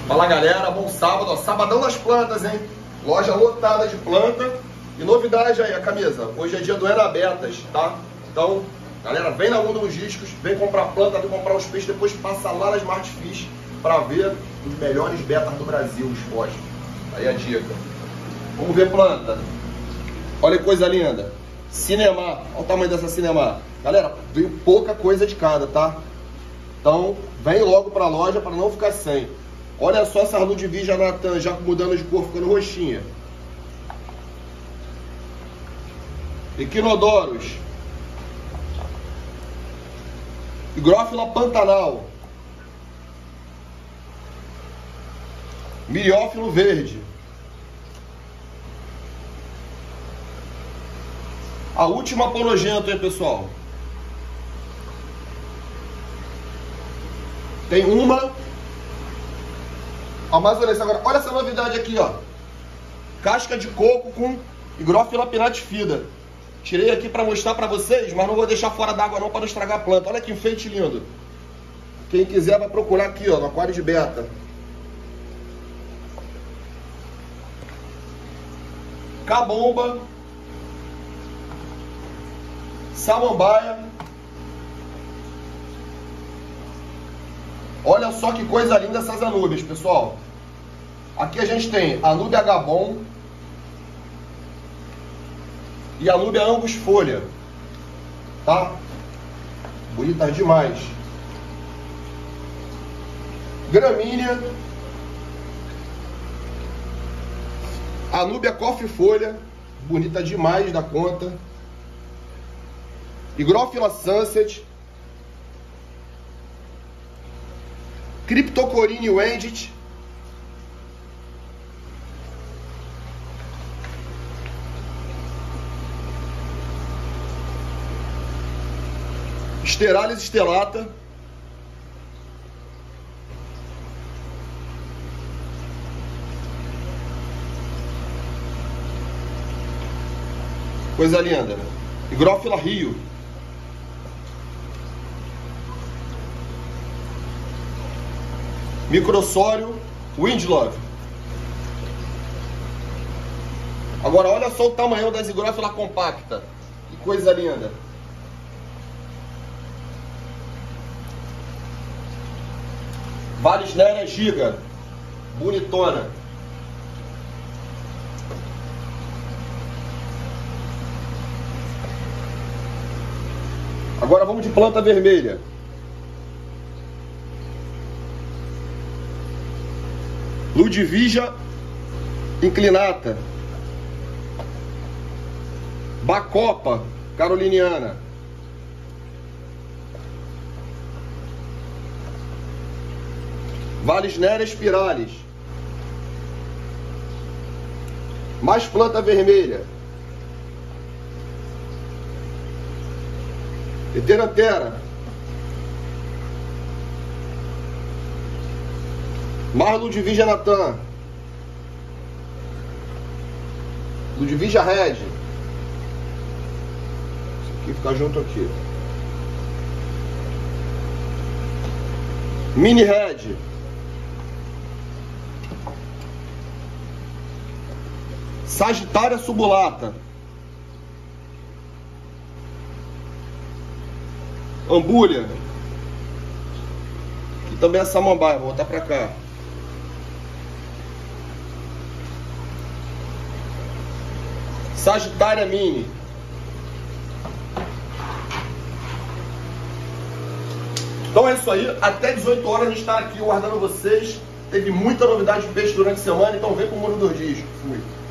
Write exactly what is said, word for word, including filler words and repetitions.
Fala galera, bom sábado, ó, sabadão das plantas, hein? Loja lotada de planta. E novidade aí, a camisa. Hoje é dia do Enabetas, tá? Então, galera, vem na Mundo Logísticos, vem comprar planta, vem comprar os peixes, depois passa lá na Smart Fish pra ver os melhores betas do Brasil expostos. Aí a dica. Vamos ver planta. Olha que coisa linda. Cinemar, olha o tamanho dessa Cinemar. Galera, veio pouca coisa de cada, tá? Então, vem logo pra loja para não ficar sem. Olha só essa Ludwig Natan já mudando de cor, ficando roxinha. Equinodoros. Higrófila Pantanal. Miriófilo verde. A última Ponogento, hein, pessoal? Tem uma. Ó, mais olha essa agora. Olha essa novidade aqui, ó. Casca de coco com Higrófila pinatifida. Tirei aqui para mostrar para vocês, mas não vou deixar fora d'água não para não estragar a planta. Olha que enfeite lindo. Quem quiser vai procurar aqui, ó, no aquário de beta. Cabomba. Samambaia. Olha só que coisa linda essas anúbias, pessoal. Aqui a gente tem Anúbia Gabon e Anúbia Angus Folha, tá? Bonitas demais. Gramínea, Anúbia Coffee Folha, bonita demais da conta. Higrófila Sunset, Cryptocorini Wendit, Steralis Stellata, coisa linda. Higrófila Rio, Microsório Windlove. Agora olha só o tamanho das Higrófila compacta. Que coisa linda. Valisneria giga. Bonitona. Agora vamos de planta vermelha. Ludwig inclinata. Bacopa caroliniana. Valisneria spiralis. Mais planta vermelha. Eterantera. Mais Ludwig Natan. Ludwig Red. Isso aqui fica junto aqui. Mini Red. Sagitária subulata. Ambúlia. Aqui também é samambaia, vou voltar pra cá. Sagitária mini. Então é isso aí. Até dezoito horas a gente está aqui guardando vocês. Teve muita novidade de peixe durante a semana, então vem pro Mundo dos Discos. Fui.